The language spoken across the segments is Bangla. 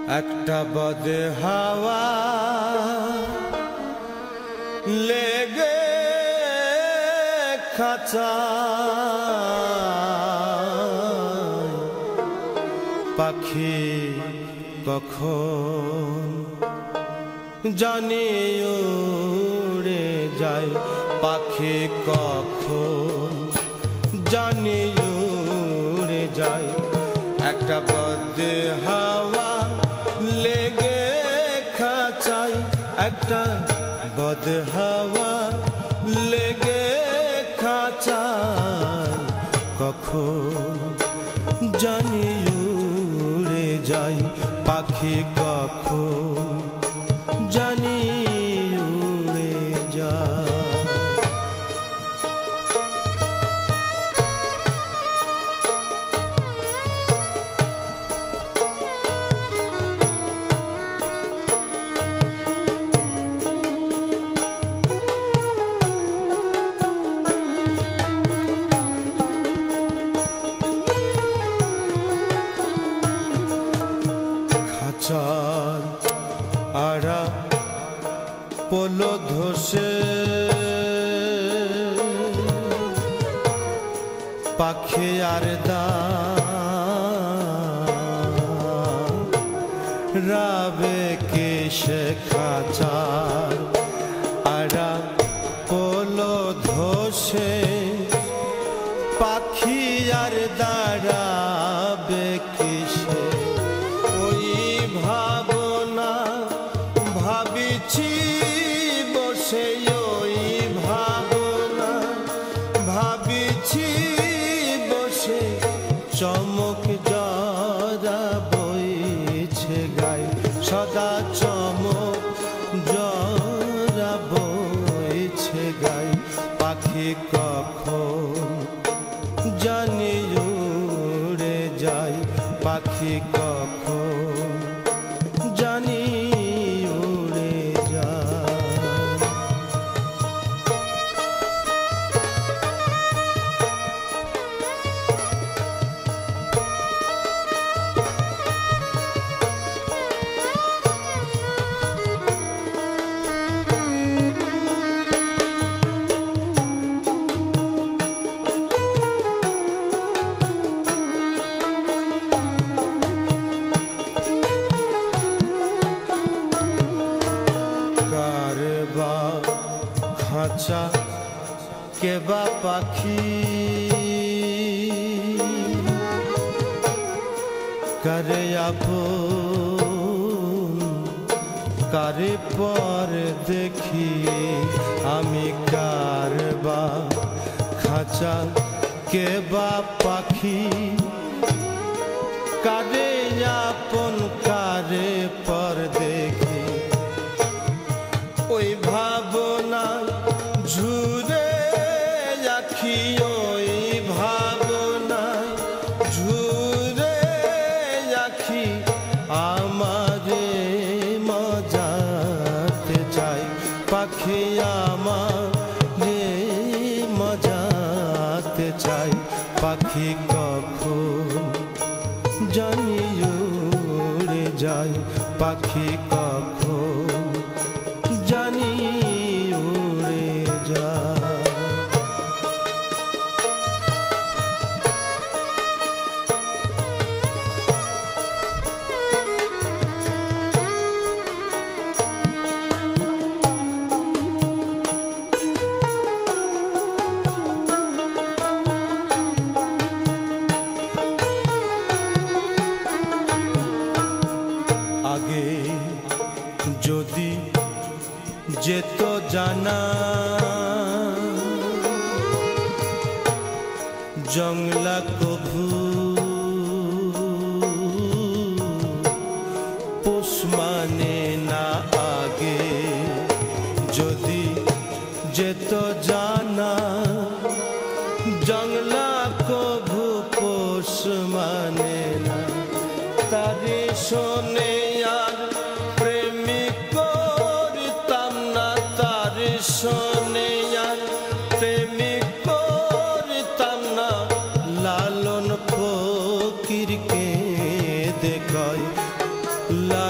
একটা বদে হাওয়া লেগে খাঁচা পাখি কখন জানি উড়ে যায়, পাখি কখন জানি উড়ে যায়। একটা বদে হাওয়া লেগে খাঁচায়, একটা বদে হাওয়া লেগে খাঁচায় কখন জানি উড়ে যায়, পাখি কখন জানি উড়ে যায়। আড়া পোলো ধসে পাখি আর রাবে কে সে খাঁচার আড়া পোলো ধসে পাখি আর দাঁড়াবে কিসে। ওই ভাবনা ভাবিছি বসে, ওই ভাবনা ভাবিছি বসে, চমক জরা বইছে গায়ে সদা, চমক জরা বইছে গায়ে, পাখি কখন জানি উড়ে যায়, পাখি কখন জানি উড়ে যায়। খাঁচা কেবা পাখি করে আপন, কারে পর দেখি আমি কারবা। খাঁচা কেবা পাখি কারে আপন, কারে পর দেখি। ওই ভাবনা ঝুরে রাখি, ওই ভাবনা ঝুরে রাখি, আমারে মজাতে চাই, পাখি আমারে মজাতে চাই, পাখি কখন জানি উড়ে যায়, পাখি কখন জানি উড়ে যায়। আগে যদি যেত জানা জংলা কভু পোষ মানে না, আগে যদি যেত জানা জংলা কভু পোষ মানে না। তারে শোনে আর প্রেমিক করতাম না, তারে শোনে আর প্রেমিক করতাম না, লালন ফকিরকে দেখায় লা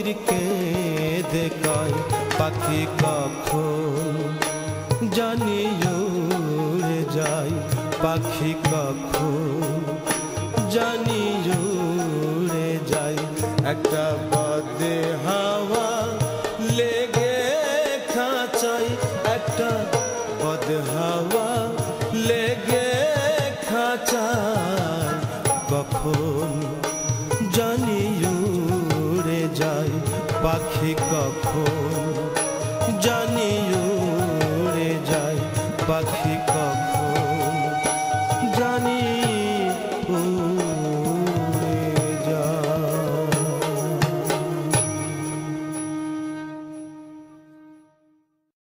ফকির কেঁদে কয় পাখি কখন জানি উড়ে যায়, পাখি কখন জানি উড়ে যায়। একটা বদে হাওয়া লেগে খাঁচাই, একটা বদে হাওয়া লেগে খাঁচাই, কখন জানি উড়ে যায়, পাখি কখন জানি উড়ে যায়, পাখি